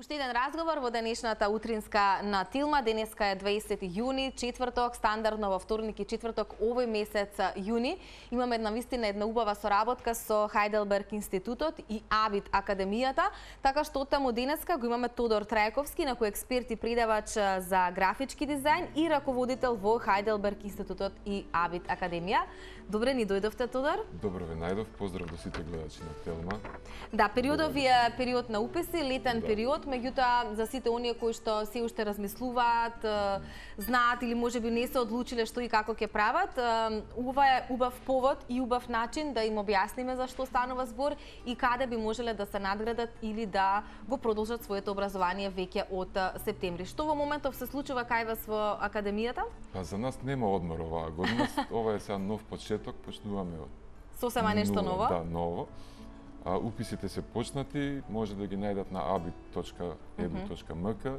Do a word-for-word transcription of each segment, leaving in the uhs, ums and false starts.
Уште еден разговор во денешната утринска на Тилма. Денеска е дваесети јуни, четврток, стандардно во вторник и четврток овој месец јуни. Имаме една вистина една убава соработка со Хајделберг институтот и Абит академијата, така што таму денеска го имаме Тодор Трајковски, на кој експерт и предавач за графички дизајн и раководител во Хајделберг институтот и Абит академија. Добре ни дојдовте, Тодор. Добро ве најдов, поздрав до сите гледачи на Телма. Да, периодов е период на уписи, летен да. период, меѓутоа за сите оние кои што се уште размислуваат, знаат или можеби не се одлучиле што и како ќе прават, ова е убав повод и убав начин да им објасниме за што станува збор и каде би можеле да се надградат или да го продолжат своето образование веќе од септември. Што во моментов се случува кај вас во академијата? Па за нас нема одмор оваа година, ова е сега нов почеток, почнуваме од сосема нешто ново? Да, ново. А, уписите се почнати, може да ги најдат на абит точка е ду точка ем ка.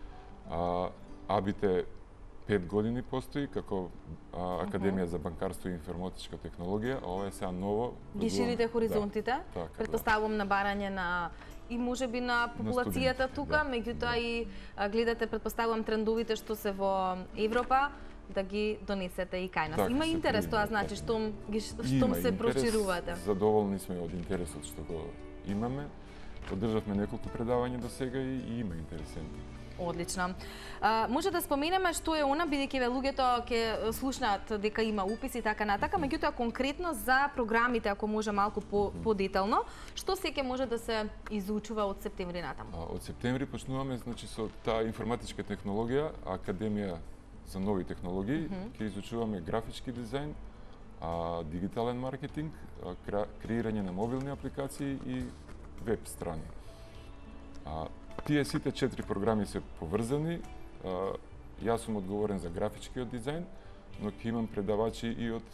А, Абит е пет години постои како а, Академија за банкарство и информатичка технологија, а ова е сега ново. Ги ширите хоризонтите, да, така, предпоставувам на барање на и можеби на популацијата на тука, да, меѓутоа да. и а, гледате, предпоставувам, трендовите што се во Европа, да ги донесете и кај нас. Так, има интерес тоа, значи, штом, ги, штом се прочирувате. Задоволни сме од интересот што го имаме. Одржавме неколку предавања до сега и, и има интересенти. Одлично. А, може да споменеме што е она, бидејќи ве луѓето ќе слушнаат дека има уписи и така натака, меѓутоа конкретно за програмите, ако може малку по, по-детално, што се ќе може да се изучува од септември натаму? А, од септември почнуваме, значи, со таа информатичка технологија, Академија за нови технологии, mm-hmm. ќе изучуваме графички дизајн, а, дигитален маркетинг, а, креирање на мобилни апликации и веб страни. А, тие сите четири програми се поврзани. А, јас сум одговорен за графичкиот дизајн, но ќе имам предавачи и од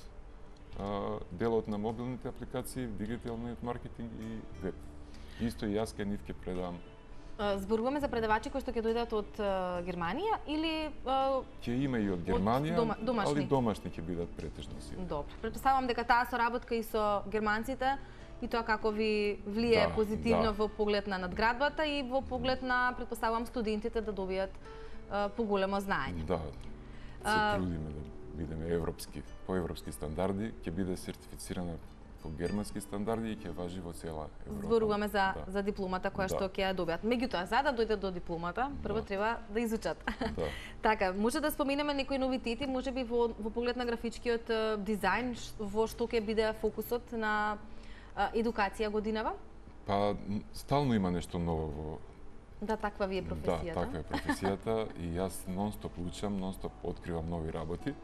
а, делот на мобилните апликации, дигиталниот маркетинг и веб. Исто и јас ке нив ќе предавам. Зборуваме за предавачи кои што ќе дојдат од uh, Германија или ќе има и од Германија, дома, домашни. али домашни ќе бидат претежно си. Добро. Претпоставувам дека таа соработка и со германците и тоа како ви влие да, позитивно да. во поглед на надградбата и во поглед на, претпоставувам, студентите да добијат uh, поголемо знаење. Да. Се uh, трудиме да бидеме европски, по европски стандарди, ќе биде сертифицирана по германски стандарди и ќе важи во цела Европа. Зборуваме за, да. за дипломата која да. што ќе ја добијат. Меѓутоа, за да дојдат до дипломата, прво да. треба да изучат. Да. Така, може да споменеме некои новитети, можеби во, во поглед на графичкиот дизајн, во што ќе биде фокусот на а, едукација годинава? Па, стално има нешто ново во... Да, таква ви е професијата. Да, таква е професијата и јас нон-стоп учам, нон-стоп откривам нови работи.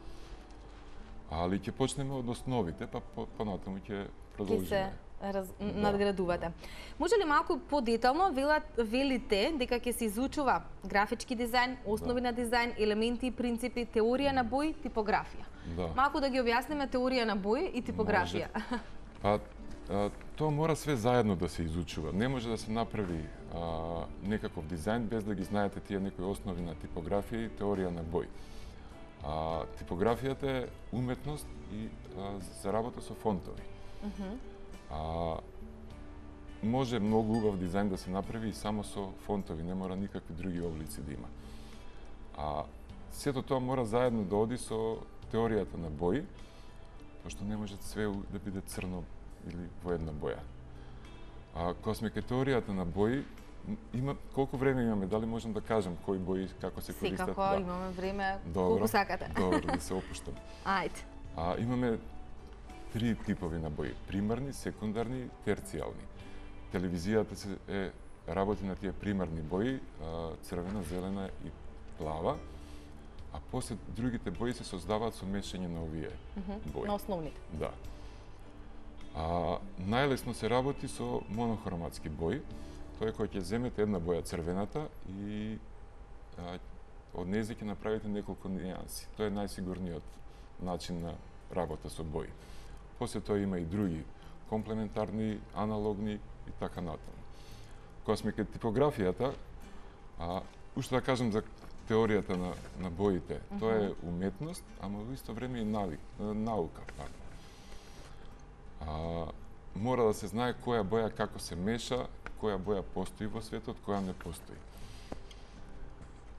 Али ќе почнеме од основите, па понатаму ќе продолжиме. Ќе се раз... да. надградувате. Може ли малку подетално велите дека ќе се изучува графички дизајн, основи да. на дизајн, елементи, принципи, теорија на бој, типографија? Да. Малку да ги објасниме теорија на бој и типографија. Може. Па а, тоа мора све заедно да се изучува. Не може да се направи а, некаков дизајн без да ги знаете тие некои основи на типографија и теорија на бој. А, типографијата е уметност и а, за работа со фонтови. Uh-huh. А, може многу убав дизајн да се направи и само со фонтови, не мора никакви други облици да има. А сето тоа мора заедно да оди со теоријата на бои, пошто не може све да биде црно или во една боја. А кога сме кај теоријата на бои, има колку време имаме, дали можам да кажам кои бои како се користат? Секако, да. имаме време, Добро, колку сакате. Добро, да се опуштам. Ајде. А, имаме три типови на бои: примарни, секундарни и терцијални. Телевизијата се е работи на тие примарни бои, а, црвена, зелена и плава, а после другите бои се создаваат со мешање на овие mm-hmm. бои. На основните. Да. А, најлесно се работи со монохроматски бои. Тоа е кој ќе земете една боја црвената и а, од нејзе ќе направите неколку нијанси. Тоа е најсигурниот начин на работа со бои. После тоа има и други комплементарни, аналогни и така натаму. Кога сме кај типографијата, а, уште да кажам за теоријата на, на боите, uh-huh. тоа е уметност, ама во исто време и навик, наука. А, мора да се знае која боја како се меша, која боја постои во светот, која не постои.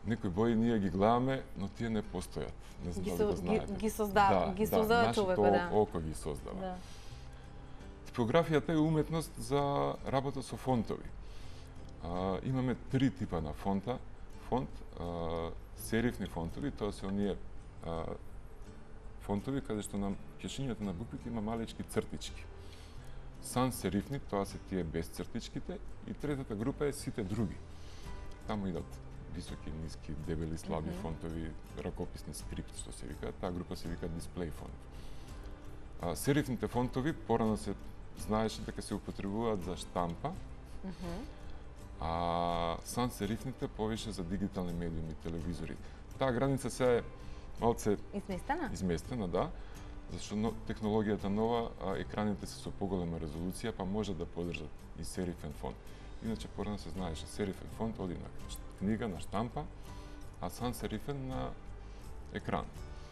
некои бои ние ги гледаме, но тие не постојат. Не знам Ги, дали со, го ги, знаете. ги создава, да, ги да, создава нашето човекот, да. око ги создава. Да. Типографијата е уметност за работа со фонтови. А, имаме три типа на фонта. Фонт, а, серифни фонтови, тоа се оние а, фонтови каде што на кешињата на буквите има малечки цртички. Сан серифни, тоа се тие без цртичките, и третата група е сите други. Таму идат високи, ниски, дебели, слаби mm -hmm. фонтови, ракописни скрипт, што се вика. Таа група се вика дисплей фонт. А, серифните фонтови порано се знаеше дека се употребуваат за штампа, mm -hmm. а сан серифните повише за дигитални медиуми, телевизори. Таа граница се е малце изместена, изместена, да, зашто но, технологијата нова, а, екраните се со поголема резолуција, па може да поддржат и серифен фонт. Иначе порано се знаеше серифен фонт оди на книга, на штампа, а сан серифен на екран.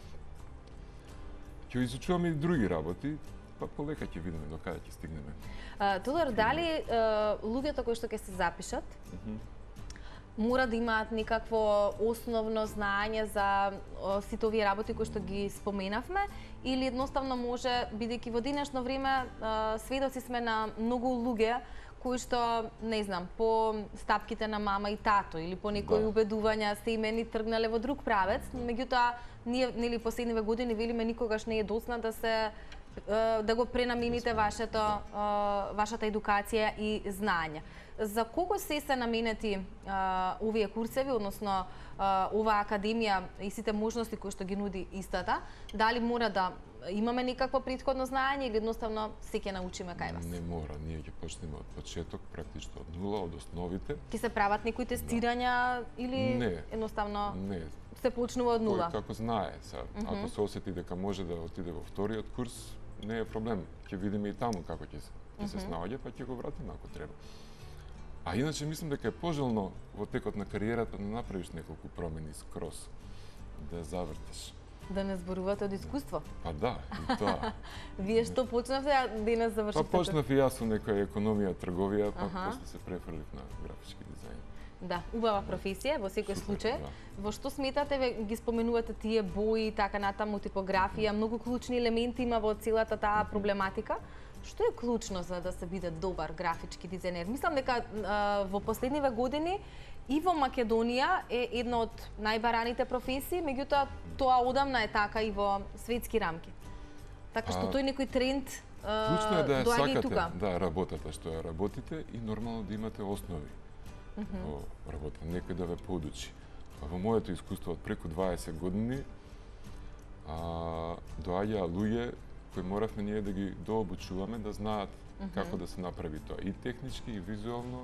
Ќе изучуваме и други работи, па полека ќе видиме до каде ќе стигнеме. Uh, Тодор, дали uh, луѓето кои што ќе се запишат, mm -hmm. мора да имаат некакво основно знаење за uh, сите овие работи кои што ги споменавме, или едноставно може, бидејќи во денешно време uh, сведоци сме на многу луѓе кои што, не знам, по стапките на мама и тато или по некои да. убедувања се имени тргнале во друг правец, меѓутоа ние нели последниве години велиме никогаш не е доцна да се да го пренамените вашето вашата едукација и знаење. За кого се се наменети овие курсеви, односно оваа академија и сите можности кои што ги нуди истата? Дали мора да имаме некакво претходно знаење или едноставно се ќе научиме кај вас? Не мора, ние ќе почнеме од почеток, практично од нула, од основите. Ќе се прават некои тестирања да. или не, едноставно не. се почнува од нула? Кој како знае, са. Mm -hmm. Ако се осети дека може да отиде во вториот курс, не е проблем. Ќе видиме и таму како ќе се, ќе се снаоѓа, па ќе го вратиме ако треба. А иначе мислам дека е пожелно во текот на кариерата да направиш неколку промени скроз, да завртиш. Да не зборувате од искуство? Па да, и тоа. Вие што почнавте, а денес завршивте? Па почнав и јас со некоја економија, трговија, па ага. после се префрлив на графички дизајн. Да, убава професија во секој случај. Да. Во што сметате, ве ги споменувате тие бои, така натаму типографија, многу клучни елементи има во целата таа проблематика. Што е клучно за да се биде добар графички дизајнер? Мислам дека а, во последниве години и во Македонија е една од најбараните професии, меѓутоа тоа одамна е така и во светски рамки. Така што а, тој некој тренд а, клучно е да ја доаѓа сакате, и тука. да, работата што ја работите и нормално да имате основи mm -hmm. во работа, некој да ве подучи. А во моето искуство од преку дваесет години а, доаѓаа луѓе кои моравме ние да ги дообучуваме, да знаат mm -hmm. како да се направи тоа, и технички, и визуално.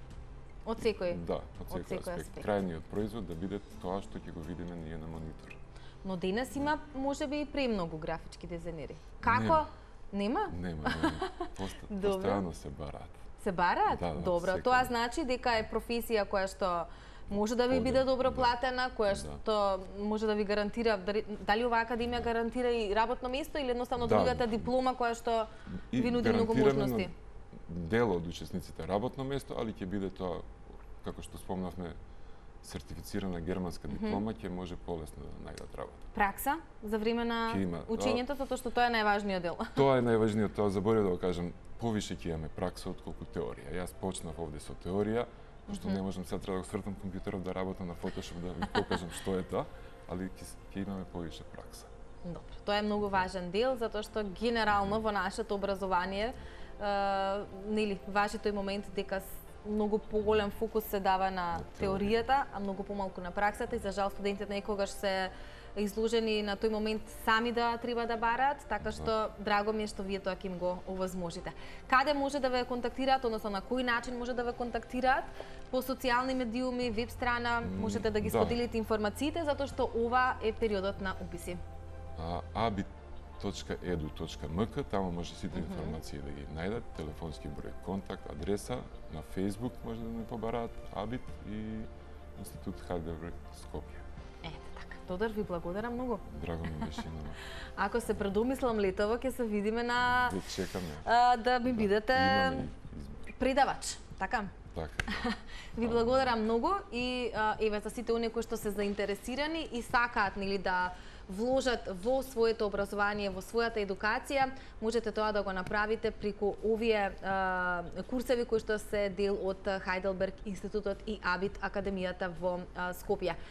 Од секој? Да, од секој, од секој аспект. аспект. Крајниот производ да биде тоа што ќе го видиме ние на монитор. Но денес има можеби и премногу графички дизајнери. Како? Нема? Нема, нема. Поста, постојано се бараат. Се бараат? Да, да, добро. секој. Тоа значи дека е професија која што може да ви биде добро платена, која што може да ви гарантира, дали оваа академија гарантира и работно место или едноставно да. добивате диплома која што ви нуди многу можности? Дел од учесниците работно место, али ќе биде тоа, како што спомнавме, сертифицирана германска диплома, ќе mm -hmm. може полесно да најдат работа. Пракса за време на учењето, затоа што тоа е најважниот дел. Тоа е најважниот, тоа заборев да го кажам, повише ќе имаме пракса отколку теорија. Јас почнав овде со теорија, што mm -hmm. не можам сега треба да свртам компјутерот да работам на Photoshop да ви покажам што е тоа, али ќе имаме повише пракса. Добро, тоа е многу важен дел затоа што генерално во нашето образование Uh, нели, важи тој момент дека многу поголем фокус се дава на теоријата, а многу помалку на праксата, и за жал студентите некогаш се изложени на тој момент сами да треба да бараат, така што драго ми е што вие тоа ќе им го овозможите. Каде може да ве контактираат, односно на кој начин може да ве контактираат? По социјални медиуми, веб страна, можете да ги да. споделите информациите, затоа што ова е периодот на уписи. абит точка еду точка ем ка, таму може сите информации да ги најдат, телефонски број контакт, адреса, на Facebook може да не побараат Абит и Институт Heidelberg Скопје. Ете така. Тодор, ви благодарам многу. Драго ми беше на. Ако се предумислам летово, ќе се видиме на Ве чекаме. А, да ми да, бидете предавач, така? така. Ви благодарам многу и еве за сите оние кои што се заинтересирани и сакаат нели да вложат во своето образование, во својата едукација, можете тоа да го направите преку овие а, курсеви кои што се дел од Хайделберг институтот и Абит академијата во а, Скопје.